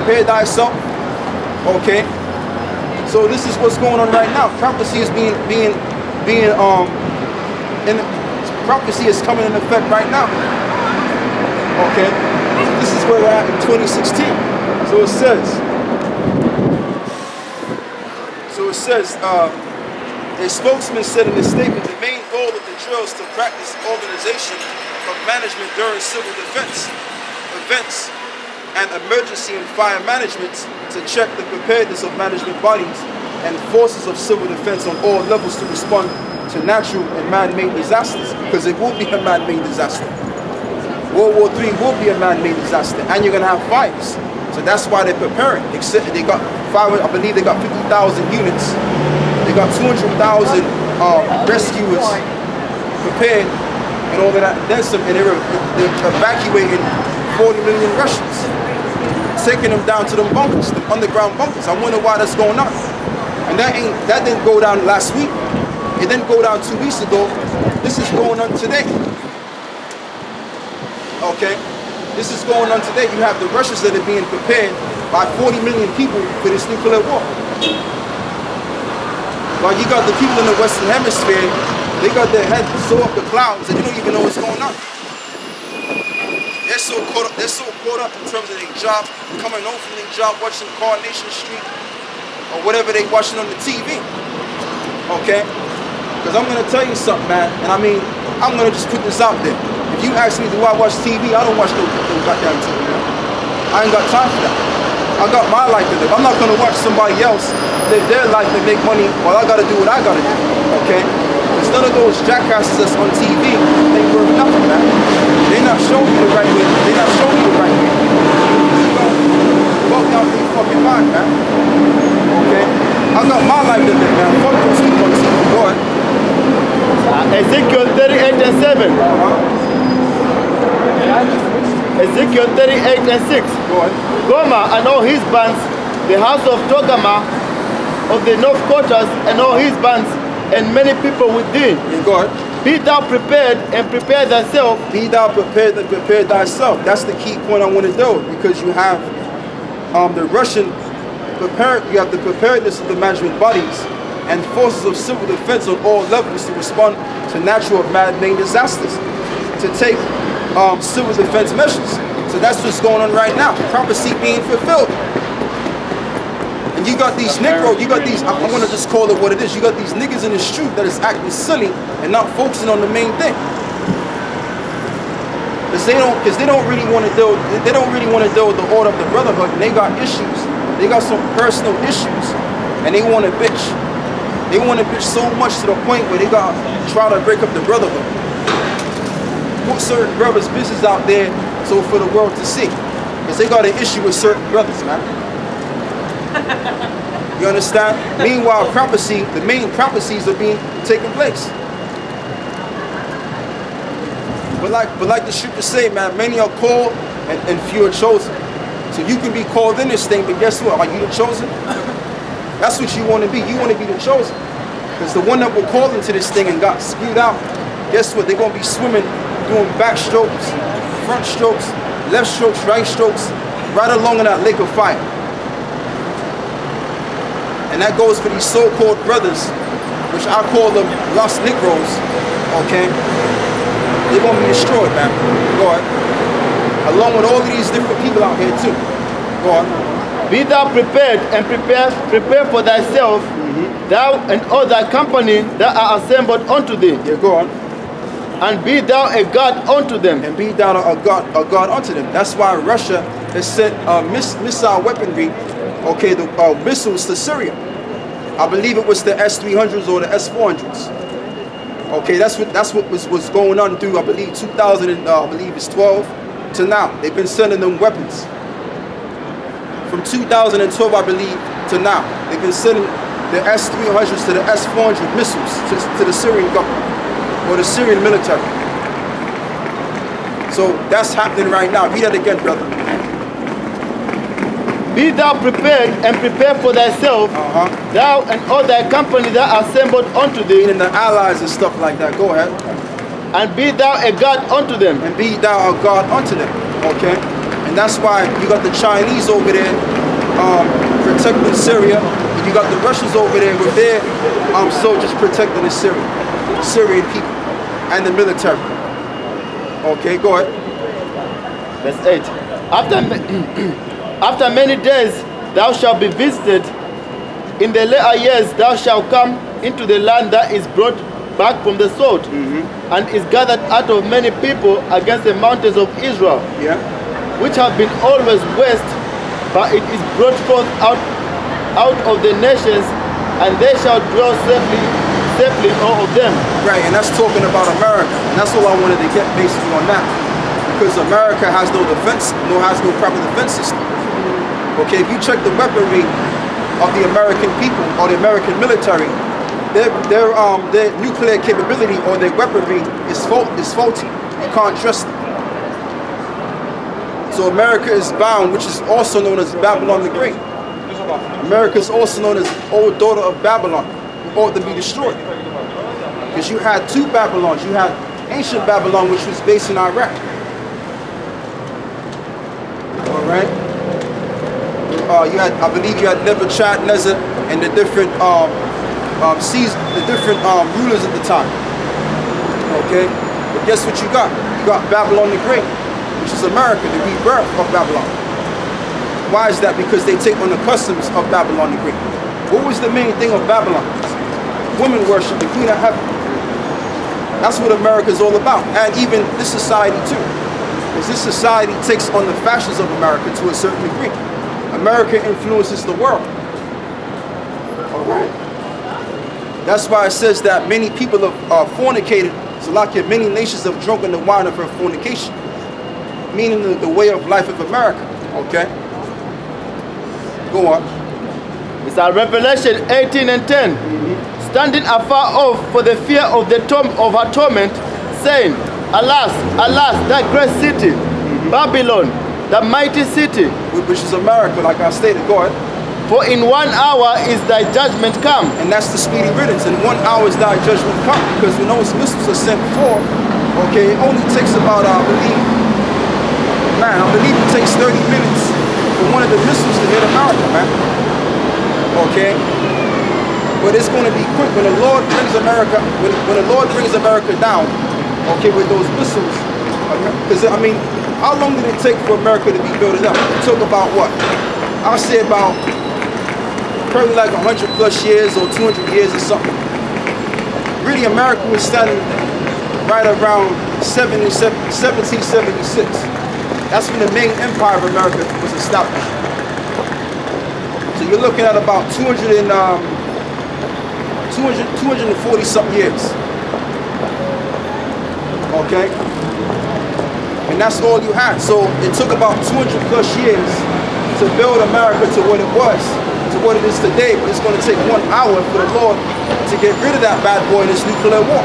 prepare thyself. Okay. So this is what's going on right now. Prophecy is prophecy is coming in effect right now. Okay. This is where we're at in 2016. So it says, a spokesman said in a statement, the main goal of the drill is to practice organization of management during civil defense events and emergency and fire management to check the preparedness of management bodies and forces of civil defense on all levels to respond to natural and man-made disasters, because it will be a man-made disaster. World War III will be a man-made disaster, and you're going to have fires. So that's why they're preparing. They got I believe they got 50,000 units. They got 200,000 rescuers prepared and all of that. Then some, and they're evacuating 40 million Russians, taking them down to them bunkers, the underground bunkers. I wonder why that's going on. And that didn't go down last week. It didn't go down 2 weeks ago. This is going on today. Okay? This is going on today. You have the Russians that are being prepared by 40 million people for this nuclear war. While you got the people in the Western Hemisphere, they got their heads so up the clouds and they don't even know what's going on. They're so caught up in terms of their job, coming home from their job, watching Coronation Street or whatever they watching on the TV. Okay? Because I'm gonna tell you something, man, and I mean, I'm gonna just put this out there. If you ask me, do I watch TV? I don't watch no goddamn TV. I ain't got time for that. I got my life to live. I'm not gonna watch somebody else live their life and make money while I gotta do what I gotta do. Okay? Because none of those jackasses that's on TV ain't worth nothing, man. They're not showing you the right way. They're not showing you the right way. Walk down your fucking mind, man. Okay? I got my life to live, man. Fuck those people on TV, boy. Ezekiel 38 and 7. Ezekiel 38 and 6. Gomer and all his bands, the house of Togarmah of the north quarters and all his bands, and many people within. God. Be thou prepared and prepare thyself. Be thou prepared and prepare thyself. That's the key point I want to do, because you have the Russian you have the preparedness of the management bodies and forces of civil defense on all levels to respond to natural man-made disasters, to take civil defense measures. So that's what's going on right now. Prophecy being fulfilled. And you got these Negro, you got these, I want to just call it what it is, you got these niggas in the street that is acting silly and not focusing on the main thing. Because they don't really want to deal with the order of the brotherhood, and they got issues. They got some personal issues, and they want to bitch. They want to bitch so much to the point where they got to try to break up the brotherhood. Put certain brothers' business out there so for the world to see. Because they got an issue with certain brothers, man. You understand? Meanwhile, the main prophecies are being taking place. But like the scriptures say, man, many are called and few are chosen. So you can be called in this thing, but guess what? Are you the chosen? That's what you want to be. You want to be the chosen. Because the one that were called into this thing and got spewed out, guess what? They're going to be swimming, doing back strokes, front strokes, left strokes, right strokes, right along in that lake of fire. And that goes for these so-called brothers, which I call them lost Negroes, okay? They're going to be destroyed, man. Go ahead. Along with all of these different people out here too. Go on. Be thou prepared and prepare for thyself, thou and all thy company that are assembled unto thee. Yeah, go on. And be thou a God unto them. And be thou a God unto them. That's why Russia has sent missile weaponry, okay, the missiles to Syria. I believe it was the S-300s or the S-400s. Okay, that's what was going on through, I believe, 2012 to now. They've been sending them weapons. From 2012, I believe, to now. They've been sending the S-300s to the S-400 missiles to the Syrian government or the Syrian military. So that's happening right now. Read that again, brother. Be thou prepared and prepare for thyself, thou and all thy company that are assembled unto thee. And the allies and stuff like that. Go ahead. And be thou a God unto them. And be thou a God unto them. Okay? And And that's why you got the Chinese over there protecting Syria. And you got the Russians over there with their soldiers protecting the Syrian people and the military. Okay, go ahead. Verse 8. After many days thou shalt be visited. In the later years thou shalt come into the land that is brought back from the sword, and is gathered out of many people against the mountains of Israel, which have been always waste, but it is brought forth out of the nations, and they shall dwell safely all of them. Right, and that's talking about America, and that's all I wanted to get basically on that, because America has no defense, has no proper defense system. Okay, if you check the weaponry of the American people or the American military, their nuclear capability or their weaponry is faulty. You can't trust it. So America is bound, which is also known as Babylon the Great. America is also known as old daughter of Babylon, who ought to be destroyed. Because you had two Babylons. You had ancient Babylon, which was based in Iraq. All right. I believe you had Nebuchadnezzar and the different rulers at the time. Okay, but guess what you got? You got Babylon the Great, which is America, the rebirth of Babylon. Why is that? Because they take on the customs of Babylon the Great. What was the main thing of Babylon? Women worship, the Queen of Heaven. That's what America is all about, and even this society too. Because this society takes on the fashions of America to a certain degree. America influences the world. All right. That's why it says that many people have fornicated. So like many nations have drunken the wine of her fornication, meaning the way of life of America. Okay. Go on. It's our Revelation 18 and 10. Standing afar off for the fear of the of her torment, saying, Alas, alas, that great city, Babylon, the mighty city, which is America, like I stated. Go ahead. For in 1 hour is thy judgment come. And that's the speedy riddance. In 1 hour is thy judgment come. Because when those missiles are sent forth, okay, it only takes about, I believe it takes 30 minutes for one of the missiles to hit America, man. Okay? But it's going to be quick when the Lord brings America, when the Lord brings America down, okay, with those missiles. Because, I mean, how long did it take for America to be built up? It took about what? I'll say about probably like 100 plus years or 200 years or something. Really, America was standing right around 1776. That's when the main empire of America was established. So you're looking at about 240 something years. Okay? And that's all you had. So it took about 200 plus years to build America to what it was, to what it is today. But it's going to take 1 hour for the Lord to get rid of that bad boy in this nuclear war.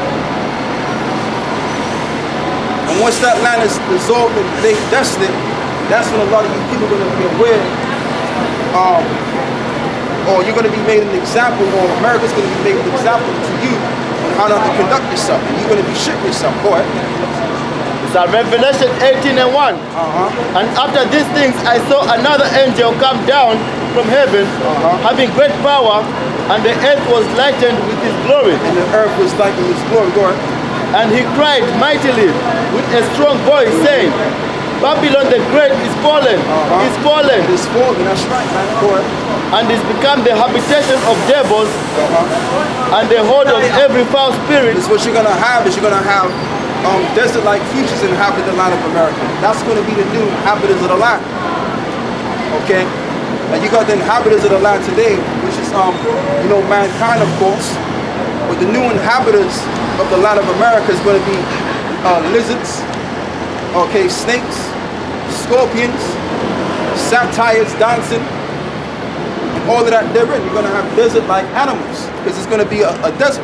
And once that land is dissolved and they desolate, that's when a lot of you people are going to be aware, or you're going to be made an example, or America's going to be made an example to you on how not to conduct yourself. And you're going to be shitting yourself. Go ahead. It's Revelation 18 and 1. And after these things I saw another angel come down from heaven, having great power, and the earth was lightened with his glory. And the earth was lightened with his glory. Go ahead. And he cried mightily with a strong voice, saying, Babylon the Great is fallen, is fallen. It's fallen, that's right, man. Go ahead. And is become the habitation of devils, and the hold of every foul spirit. This is what you're going to have, is you're going to have desert-like creatures inhabit the land of America. That's going to be the new inhabitants of the land. Okay? And you got the inhabitants of the land today, which is, mankind, of course. But the new inhabitants of the land of America is going to be lizards, okay, snakes, scorpions, satyrs dancing, all of that therein. You're going to have desert-like animals, because it's going to be a desert.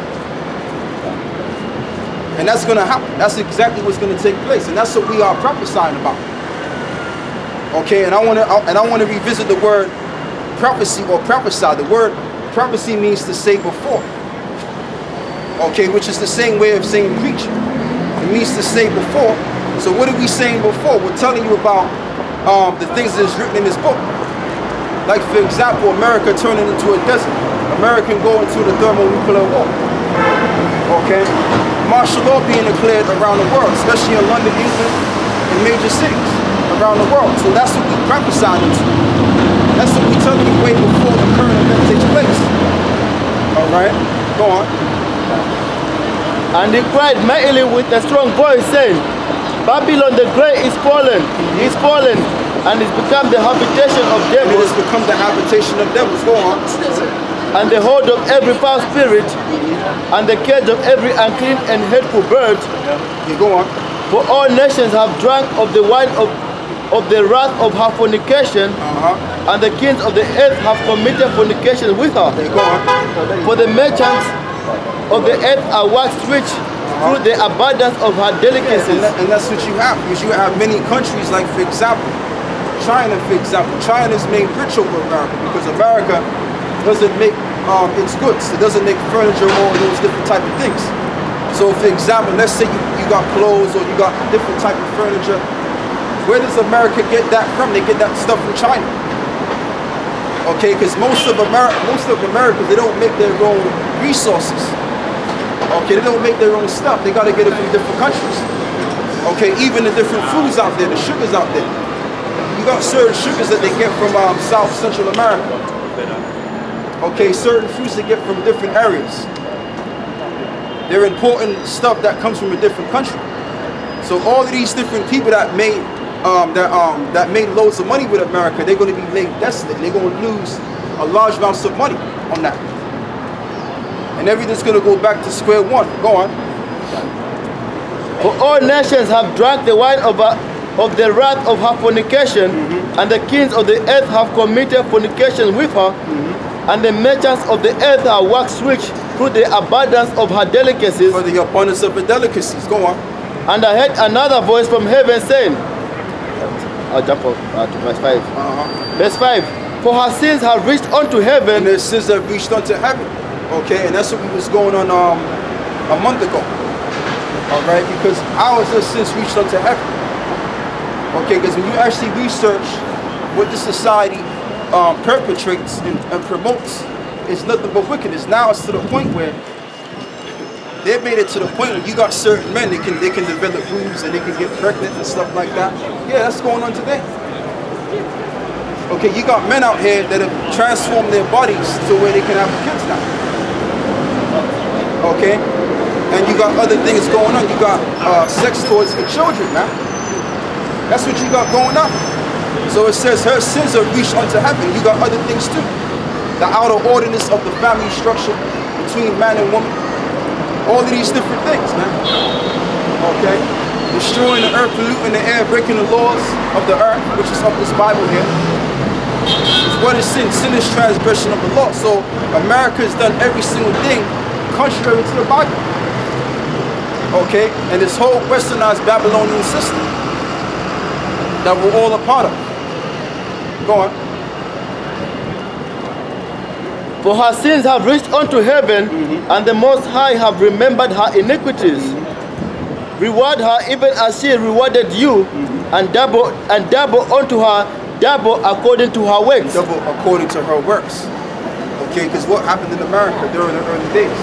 And that's going to happen. That's exactly what's going to take place, and that's what we are prophesying about. Okay, and I want to revisit the word prophecy or prophesy. The word prophecy means to say before. Okay, which is the same way of saying preach. It means to say before. So what are we saying before? We're telling you about the things that is written in this book. Like for example, America turning into a desert. America can go into the thermonuclear war. Okay? Martial law being declared around the world, especially in London, England, and major cities around the world. So that's what we prophesied into. That's what we tell you way before the current event takes place. Alright? Go on. And he cried mightily with a strong voice, saying, Babylon the Great is fallen, and is become the habitation of And it devils, has become the habitation of devils. Go on. and the hold of every foul spirit, and the cage of every unclean and hateful bird. You go on. For all nations have drunk of the wine of the wrath of her fornication, and the kings of the earth have committed fornication with her. You go on. For the merchants of the earth are waxed rich through the abundance of her delicacies. And that's what you have, because you have many countries, like for example, China, for example. China's made rich over America because America doesn't make its goods. It doesn't make furniture or those different type of things. So for example, let's say you got clothes or you got different type of furniture. Where does America get that from? They get that stuff from China. Okay, because most of America, they don't make their own resources. Okay, they don't make their own stuff. They got to get it from different countries. Okay, even the different foods out there, the sugars out there. You got certain sugars that they get from South Central America. Okay, certain fruits they get from different areas. They're important stuff that comes from a different country. So all of these different people that made that made loads of money with America, they're going to be made desolate. They're going to lose a large amounts of money on that. And everything's going to go back to square one. Go on. For all nations have drunk the wine of the wrath of her fornication, and the kings of the earth have committed fornication with her, and the merchants of the earth are waxed rich through the abundance of her delicacies. For the abundance of her delicacies. Go on. And I heard another voice from heaven saying, I'll jump up to verse 5. Verse 5. For her sins have reached unto heaven. And her sins have reached unto heaven. Okay, and that's what was going on a month ago. Alright, because our sins reached unto heaven. Okay, because when you actually research what the society perpetrates and promotes, it's nothing but wickedness. Now it's to the point where they've made it to the point where you got certain men they can develop boobs and they can get pregnant and stuff like that. Yeah, that's going on today. Okay, you got men out here that have transformed their bodies to where they can have kids now. Okay, and you got other things going on. You got sex toys for children, man. That's what you got going on. So it says her sins are reached unto heaven. You got other things too. The outer ordinance of the family structure between man and woman. All of these different things, man. Okay? Destroying the earth, polluting the air, breaking the laws of the earth, which is of this Bible here. What is sin? Sin is transgression of the law. So America has done every single thing contrary to the Bible. Okay? And this whole westernized Babylonian system that we're all a part of. Go on. For her sins have reached unto heaven, and the Most High have remembered her iniquities. Reward her even as she rewarded you, and double unto her, double according to her works. Double according to her works. Okay, because what happened in America during the early days?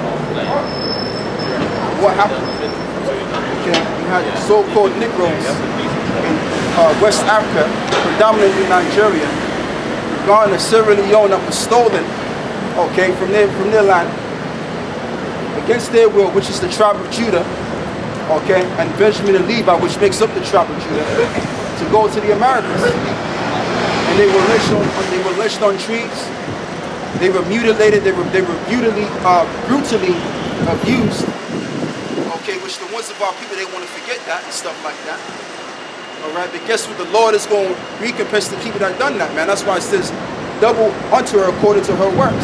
What happened? Okay, you had so-called Negroes in West Africa, predominantly Nigeria, Ghana, Sierra Leone, that was stolen, okay, from their land, against their will, which is the tribe of Judah, okay, and Benjamin and Levi, which makes up the tribe of Judah, to go to the Americas. And they were lynched on trees. They were mutilated. They were brutally abused. Okay, which the ones of our people, they want to forget that and stuff like that. All right, but guess what? The Lord is going to recompense the people that done that, man. That's why it says, double unto her according to her works.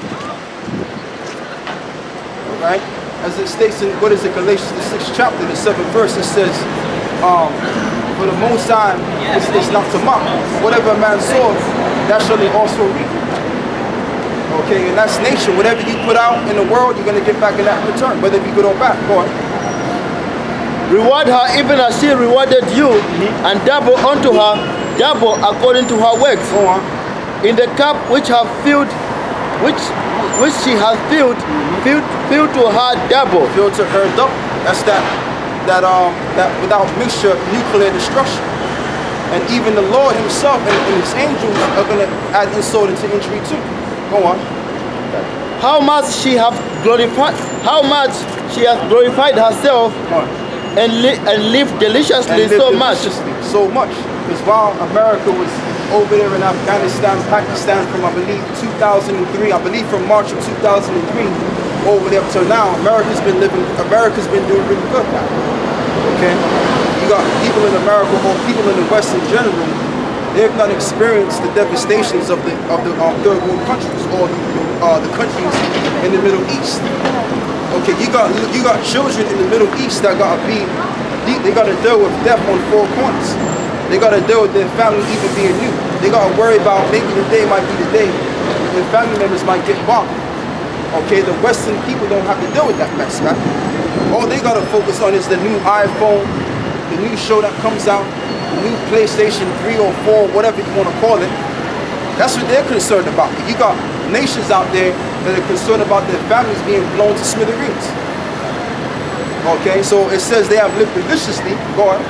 All right, as it states in, what is it, Galatians the 6th chapter, the 7th verse, it says, for the Most High is not to mock. Whatever a man sows, that shall he also reap. Okay, and that's nature. Whatever you put out in the world, you're going to get back in that return, whether it be good or bad. Go on. Reward her even as she rewarded you, and double unto her, double according to her works. Go on. In the cup which have filled, which she has filled, filled to her double. Filled to her double. That's that without mixture nuclear destruction. And even the Lord himself and his angels are going to add insult into injury too. Go on. How much she has glorified herself and lived deliciously so much. So much. Because while America was over there in Afghanistan, Pakistan from I believe 2003, I believe from March of 2003 over there up till now, America's been doing really good now. Okay? You got people in America or people in the West in general, they've not experienced the devastations of the third world countries or the countries in the Middle East. Okay, you got children in the Middle East that they gotta deal with death on four corners. They gotta deal with their family even being new. They gotta worry about maybe the day might be the day their family members might get bombed. Okay, the Western people don't have to deal with that mess, man. All they gotta focus on is the new iPhone, the new show that comes out, the new PlayStation 3 or 4, whatever you wanna call it. That's what they're concerned about. You got nations out there that are concerned about their families being blown to smithereens. Okay, so it says they have lived deliciously. Go on.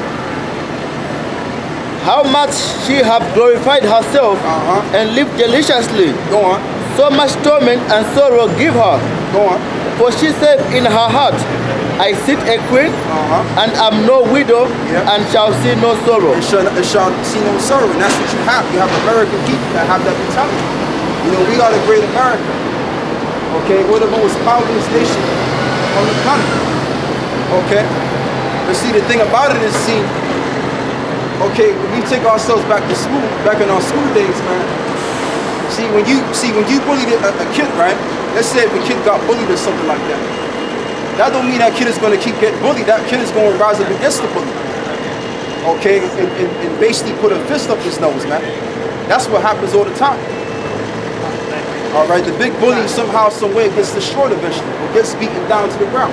How much she hath glorified herself and lived deliciously. Go on. So much torment and sorrow give her. Go on. For she said in her heart, I sit a queen and am no widow and shall see no sorrow. And shall see no sorrow. And that's what you have. You have American people that have that mentality. You know, we are the great America. Okay, we're the most powerful nation on the planet. Okay? But see, the thing about it is, okay, when we take ourselves back to school, back in our school days, man. See, when you bullied a kid, right? Let's say if a kid got bullied or something like that. That don't mean that kid is going to keep getting bullied. That kid is going to rise up against the bully. Okay, and basically put a fist up his nose, man. That's what happens all the time. All right, the big bully somehow, some way gets destroyed eventually, or gets beaten down to the ground.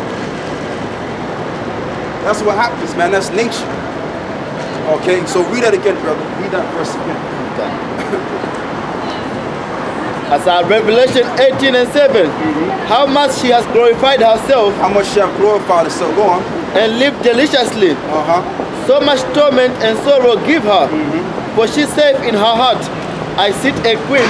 That's what happens, man. That's nature. Okay, so read that again, brother. Read that verse again. As our Revelation 18 and 7, how much she has glorified herself. How much she has glorified herself. Go on. And lived deliciously. So much torment and sorrow give her. For she said in her heart, I sit a queen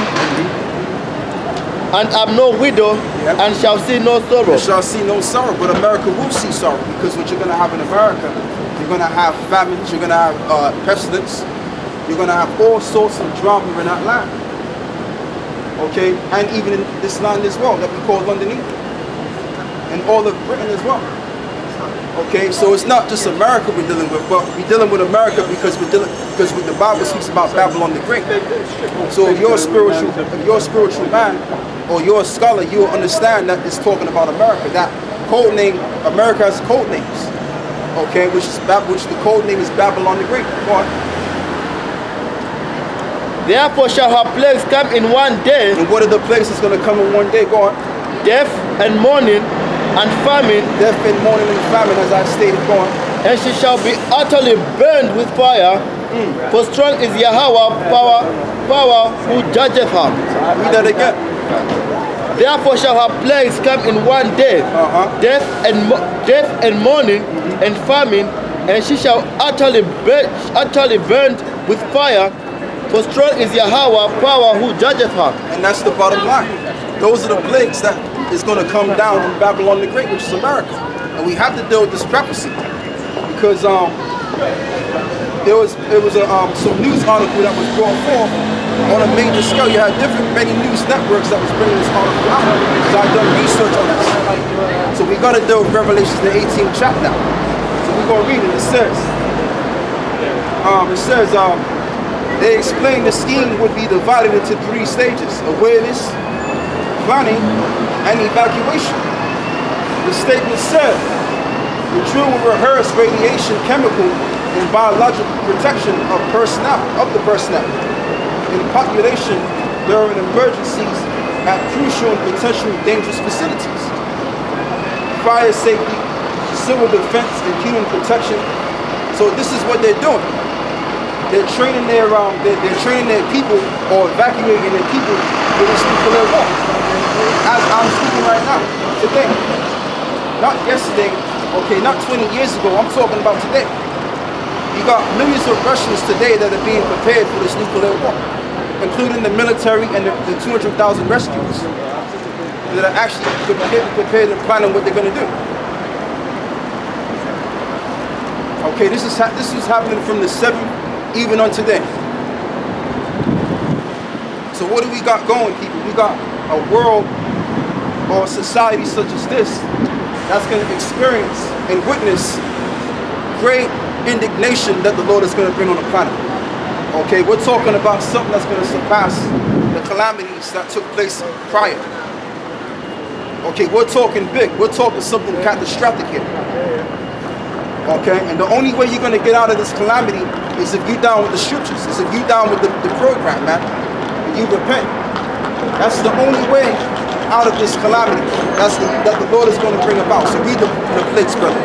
and am no widow and shall see no sorrow. And shall see no sorrow, but America will see sorrow, because what you're going to have in America, you're going to have famines, you're going to have pestilence, you're going to have all sorts of drama in that land. Okay, and even in this land as well that we call London, England, and all of Britain as well. Okay, so it's not just America we're dealing with, but we're dealing with America because the Bible speaks about Babylon the Great. So if you're a spiritual man or you're a scholar, you will understand that it's talking about America. That code name, America has code names. Okay, which the code name is Babylon the Great. Go on. Therefore shall her plagues come in one day. And what are the plagues that's going to come in one day? Go on. Death and mourning and famine. Death and mourning and famine, as I stated. Go on. And she shall be utterly burned with fire. For strong is Yahweh power who judgeth her. Read that again. Therefore shall her plagues come in one day. Death and mourning and famine, and she shall utterly burned with fire. For strong is Yahweh power who judgeth her. And that's the bottom line. Those are the plagues that is going to come down on Babylon the Great, which is America. And we have to deal with this prophecy, because there was some news article that was brought forth on a major scale. You had many news networks that was bringing this article out, because I've done research on this. So we got to deal with Revelation the 18th chapter now. So we're going to read it. It says, they explained the scheme would be divided into 3 stages: awareness, planning, and evacuation. The statement said the drill will rehearse radiation, chemical, and biological protection of the personnel in population during emergencies at crucial and potentially dangerous facilities. Fire safety, civil defense, and human protection. So this is what they're doing. they're training they're training their people or evacuating their people for this nuclear war. As I'm speaking right now, today, not yesterday, okay, not 20 years ago. I'm talking about today. You got millions of Russians today that are being prepared for this nuclear war, including the military and the 200,000 rescuers that are actually prepared and planning what they're going to do. Okay, this is happening from the 7th even on today. So what do we got going, people? We got a world or a society such as this that's going to experience and witness great indignation that the Lord is going to bring on the planet. Okay, we're talking about something that's going to surpass the calamities that took place prior. Okay, we're talking big. We're talking something catastrophic here. Okay, and the only way you're going to get out of this calamity is if you're down with the scriptures, is if you're down with the program, man, and you repent. That's the only way out of this calamity that the Lord is going to bring about. So read the plates, brother.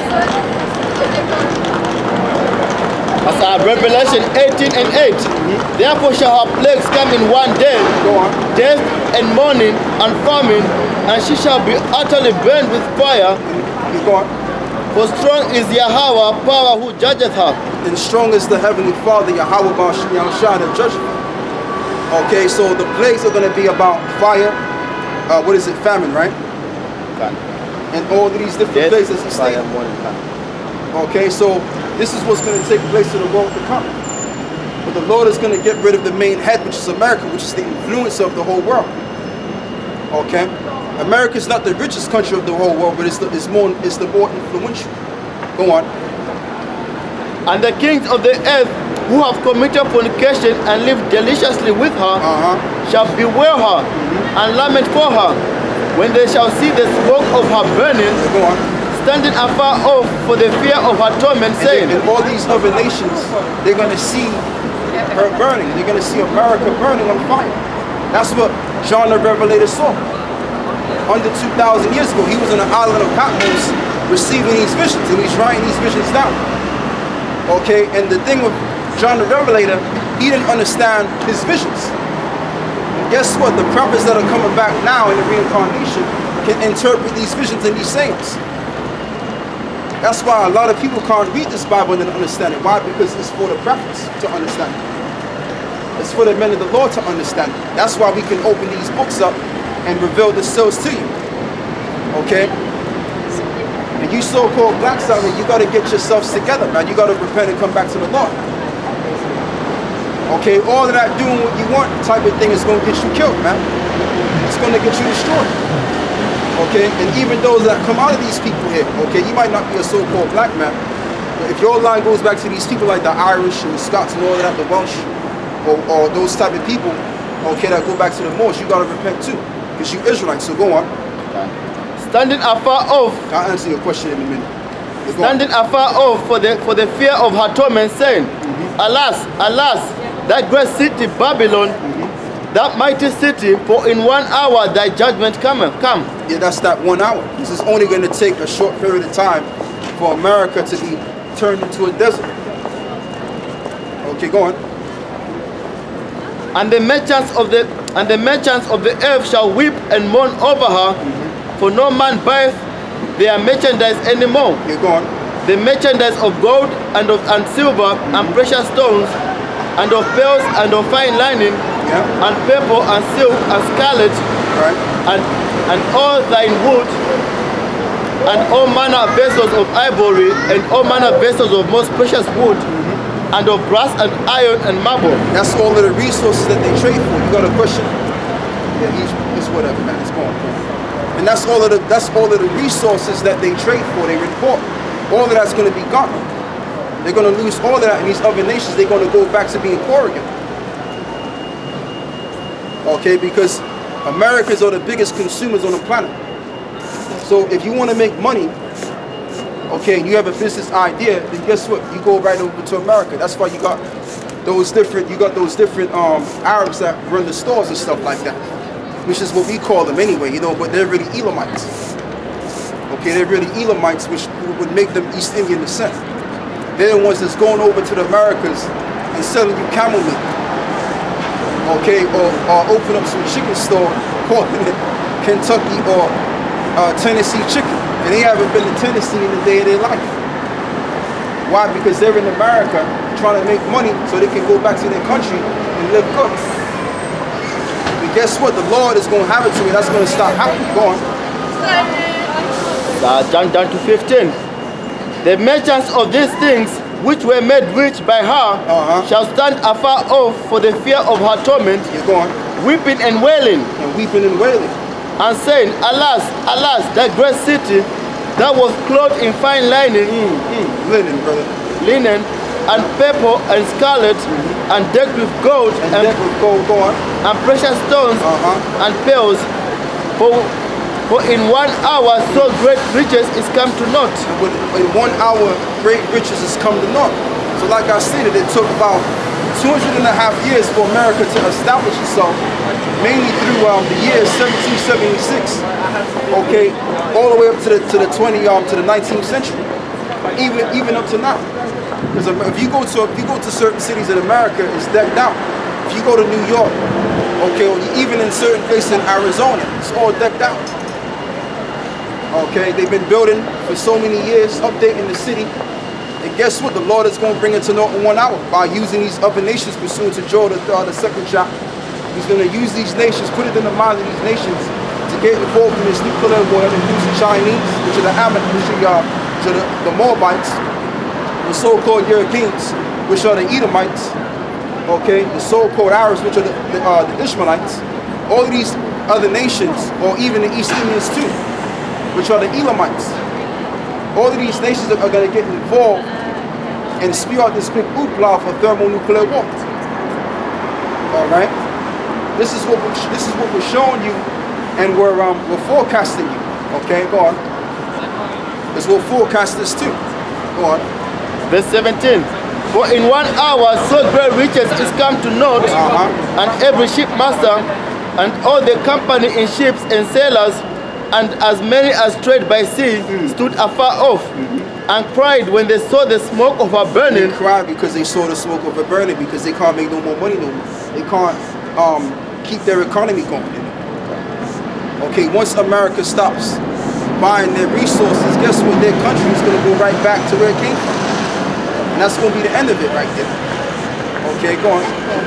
As Revelation 18 and 8. Therefore shall her plagues come in one day, death and mourning and famine, and she shall be utterly burned with fire. For strong is Yahweh, power who judgeth her. And strong is the Heavenly Father, Yahweh Ba'ashim that judgeth her. Okay, so the plagues are going to be about fire, what is it, famine, right? And all of these different places. Fire, mourning, okay, so this is what's going to take place in the world to come. But the Lord is going to get rid of the main head, which is America, which is the influence of the whole world. Okay? America is not the richest country of the whole world, but it's the more influential. Go on. And the kings of the earth who have committed fornication and live deliciously with her shall bewail her and lament for her when they shall see the smoke of her burning. Go on. Standing afar off for the fear of her torment, saying, and all these other nations, they're going to see her burning. They're going to see America burning on fire. That's what John the Revelator saw. Under 2,000 years ago, he was on the island of Patmos receiving these visions, and he's writing these visions down. Okay, and the thing with John the Revelator, he didn't understand his visions. And guess what? The prophets that are coming back now in the reincarnation can interpret these visions and these sayings. That's why a lot of people can't read this Bible and understand it. Why? Because it's for the prophets to understand it. It's for the men of the Lord to understand it. That's why we can open these books up and reveal the seals to you. Okay? And you so-called blacks out here, you got to get yourselves together, man. You got to repent and come back to the Lord. Okay? All of that doing what you want type of thing is going to get you killed, man. It's going to get you destroyed. Okay, and even those that come out of these people here, okay, you might not be a so-called black man, but if your line goes back to these people like the Irish and the Scots and all of that, the Welsh, or those type of people, okay, that go back to the Moors, you gotta repent too, because you Israelites. So go on. Standing afar off. I'll answer your question in a minute. Standing afar off for the fear of her torment, saying, Alas, alas, that great city Babylon, that mighty city, for in 1 hour thy judgment come. Yeah, that's that 1 hour. This is only going to take a short period of time for America to be turned into a desert. Okay, go on. And the merchants of the earth shall weep and mourn over her, for no man buyeth their merchandise anymore. Yeah, go on. The merchandise of gold and silver and precious stones, and of pearls and of fine linen, and purple and silk and scarlet, and all thine wood, and all manner of vessels of ivory, and all manner of vessels of most precious wood, and of brass and iron and marble. That's all of the resources that they trade for. You got a question? Yeah, it's whatever, man. It's going. And that's all of the resources that they trade for. They report. All of that's going to be gone. They're going to lose all of that, and these other nations, they're going to go back to being poor again. Okay, because Americans are the biggest consumers on the planet. So if you want to make money, okay, and you have a business idea, then guess what? You go right over to America. That's why you got those different Arabs that run the stores and stuff like that, which is what we call them anyway, you know, but they're really Elamites. Okay, they're really Elamites, which would make them East Indian descent. They're the ones that's going over to the Americas and selling you camel meat. Okay, or open up some chicken store, calling it Kentucky or Tennessee chicken, and they haven't been to Tennessee in a day of their life. Why? Because they're in America trying to make money so they can go back to their country and live good. But guess what? The Lord is going to have it to you. That's going to stop happening. Go on. John down to 15. The merchants of these things which were made rich by her shall stand afar off for the fear of her torment, weeping and wailing, and saying, Alas, alas, that great city that was clothed in fine linen, linen and purple and scarlet, and decked with gold, and precious stones and pearls. For in 1 hour so great riches is come to naught. In 1 hour great riches is come to naught. So like I stated, it took about 2.5 years for America to establish itself, mainly through the year 1776. Okay, all the way up to the 19th century, even up to now. Because if you go to certain cities in America, it's decked out. If you go to New York, okay, or even in certain places in Arizona, it's all decked out. Okay, they've been building for so many years, updating the city. And guess what? The Lord is going to bring it to naught in 1 hour by using these other nations pursuant to Joel, the second chapter. He's going to use these nations, put it in the minds of these nations to get involved in this nuclear war that includes the Chinese, which are the Ammonites, which are the Moabites, the so-called Europeans, which are the Edomites, okay, the so-called Arabs, which are the Ishmaelites, all of these other nations, or even the East Indians too, which are the Elamites. All of these nations are going to get involved and spew out this big hoopla for thermonuclear war. All right, this is what we're showing you, and we're forecasting you. Okay, go on. This will forecast this too. Go on. Verse 17. For in 1 hour so great riches is come to naught, and every shipmaster and all the company in ships and sailors, and as many as trade by sea, stood afar off, and cried when they saw the smoke of her burning. They cried because they saw the smoke of her burning, because they can't make no more money no more. They can't keep their economy going. Okay, once America stops buying their resources, guess what? Their country is going to go right back to where it came from. And that's going to be the end of it right there. Okay, go on.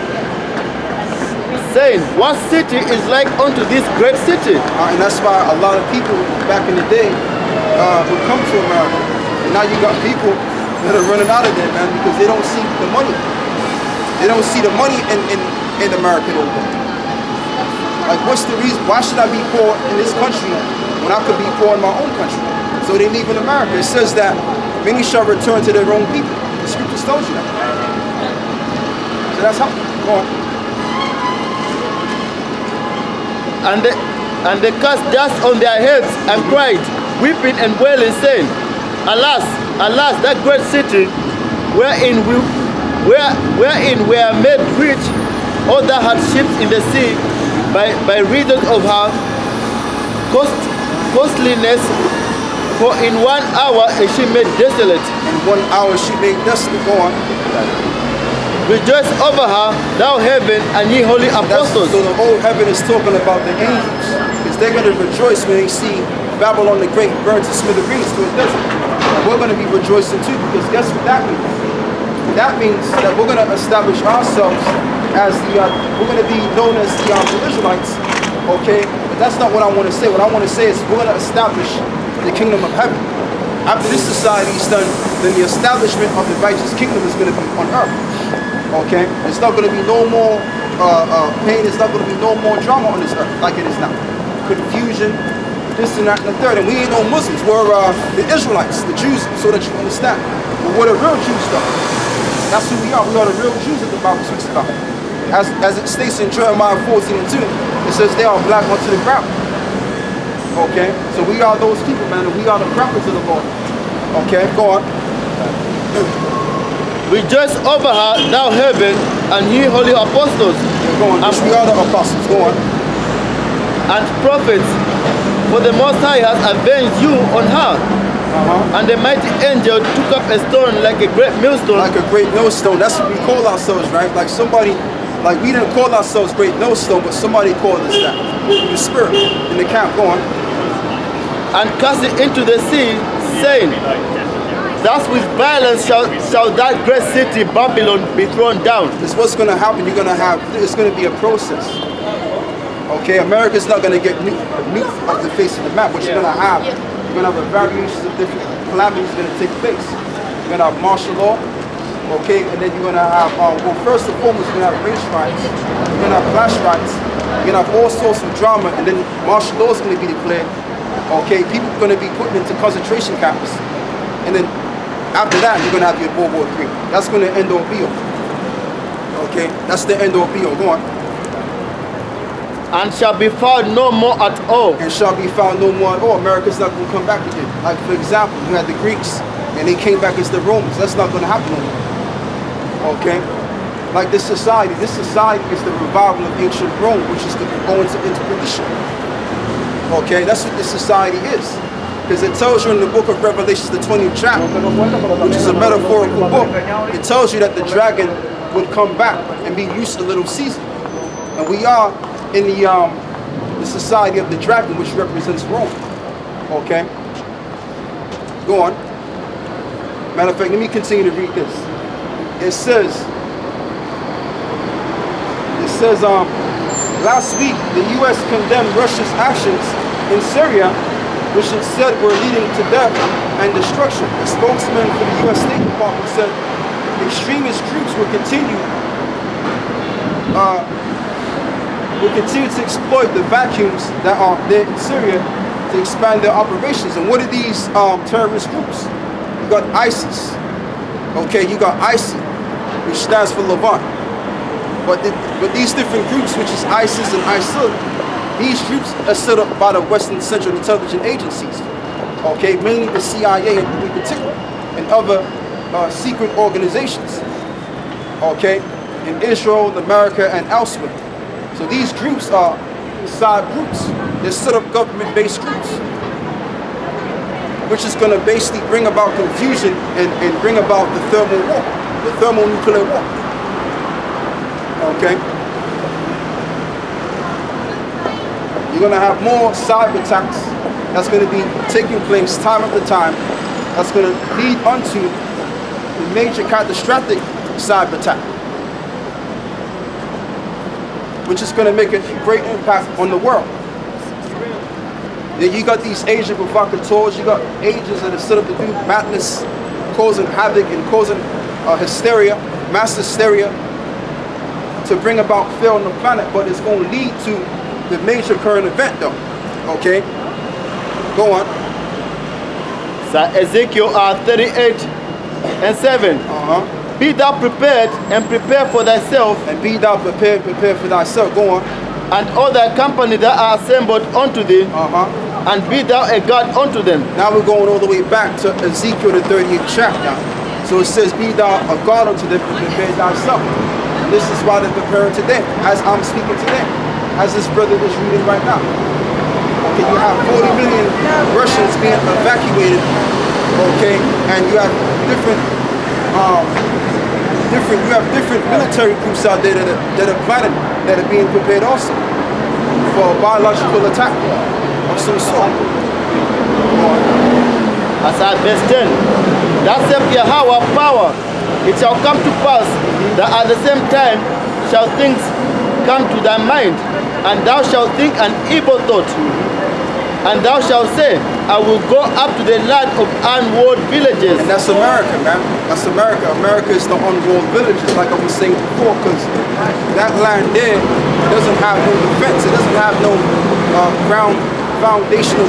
Saying, what city is like unto this great city? And that's why a lot of people back in the day would come to America. And now you got people that are running out of there, man, because they don't see the money. They don't see the money in America no more. Like, what's the reason? Why should I be poor in this country when I could be poor in my own country? So they leave in America. It says that many shall return to their own people. The scriptures tells you that. So that's how. Go on. And they cast dust on their heads and cried, weeping and wailing, saying, Alas, alas, that great city, wherein we were made rich, all that had ships in the sea, by reason of her costliness. For in 1 hour is she made desolate. In 1 hour she made desolate. Go on. Rejoice over her, thou heaven, and ye holy apostles. So the whole heaven is talking about the angels, because they're going to rejoice when they see Babylon the Great burned to smithereens to a desert. And we're going to be rejoicing too, because guess what that means? That means that we're going to establish ourselves as we're going to be known as the Israelites. Okay, but that's not what I want to say. What I want to say is we're going to establish the kingdom of heaven. After this society is done, then the establishment of the righteous kingdom is going to be on earth. Okay, it's not going to be no more pain. It's not going to be no more drama on this earth like it is now. Confusion, this and that and the third. And we ain't no Muslims. We're the Israelites, the Jews, so that you understand. But we're the real Jews, though. That's who we are. We are the real Jews that the Bible speaks about. As it states in Jeremiah 14:2, it says they are black unto the ground. Okay, so we are those people, man, and we are the prophets of the Lord. Okay, go on. Rejoice over her, thou heaven, and ye holy apostles. Yeah, go on. And we are the apostles. Go on. And prophets, for the Most High has avenged you on her. And the mighty angel took up a stone like a great millstone. Like a great millstone. That's what we call ourselves, right? Like somebody, like we didn't call ourselves great millstone, but somebody called us that. The spirit in the camp, go on. And cast it into the sea, saying, thus with violence shall that great city Babylon be thrown down. This is what's going to happen. You're going to have, it's going to be a process. Okay, America's not going to get nuked off the face of the map. What you're going to have, you're going to have a variation of different calamities going to take place. You're going to have martial law, okay, and then you're going to have, well, first and foremost, you're going to have race riots, you're going to have flash riots, you're going to have all sorts of drama, and then martial law is going to be declared. Okay, people are going to be put into concentration camps, and then after that, you're going to have your World War III. That's going to end all be all. Okay, that's the end all be all. Go on. And shall be found no more at all. And shall be found no more at all. America's not going to come back again. Like, for example, you had the Greeks, and they came back as the Romans. That's not going to happen anymore. Okay? Like this society is the revival of ancient Rome, which is going into perdition. Okay? That's what this society is. Because it tells you in the book of Revelation, the 20th chapter, which is a metaphorical book, it tells you that the dragon would come back and be used a little season. And we are in the society of the dragon, which represents Rome. Okay? Go on. Matter of fact, let me continue to read this. It says, last week, the U.S. condemned Russia's actions in Syria, which it said were leading to death and destruction. A spokesman for the U.S. State Department said extremist groups will continue to exploit the vacuums that are there in Syria to expand their operations. And what are these terrorist groups? You got ISIS. Okay, you got ISIL, which stands for Levant. But these different groups, which is ISIS and ISIL, these groups are set up by the Western Central Intelligence Agencies. Okay, mainly the CIA in particular, and other secret organizations. Okay, in Israel, America, and elsewhere. So these groups are side groups. They're set up government-based groups, which is going to basically bring about confusion and bring about the thermal war, the thermonuclear war. Okay? You're going to have more cyber attacks that's going to be taking place time after time. That's going to lead onto the major catastrophic cyber attack, which is going to make a great impact on the world. Then you got these Asian provocateurs, you got agents that are set up to do madness, causing havoc and causing hysteria, mass hysteria, to bring about fear on the planet, but it's going to lead to the major current event though. Okay? Go on. So Ezekiel 38:7. Be thou prepared and prepare for thyself. And be thou prepared, prepare for thyself. Go on. And all thy company that are assembled unto thee. And be thou a God unto them. Now we're going all the way back to Ezekiel the 38th chapter. So it says, be thou a God unto them and prepare thyself. And this is why they're preparing today, as I'm speaking today, as this brother is reading right now. Okay, you have 40 million Russians being evacuated. Okay, and you have different military groups out there that are planning, that are being prepared also for a biological attack of some sort. As at verse 10, thus saith Yahweh power, it shall come to pass that at the same time shall things come to thy mind, and thou shalt think an evil thought. And thou shalt say, I will go up to the land of unwalled villages. And that's America, man. That's America. America is the unwalled villages, like I was saying before, because that land there doesn't have no defense. It doesn't have no ground foundational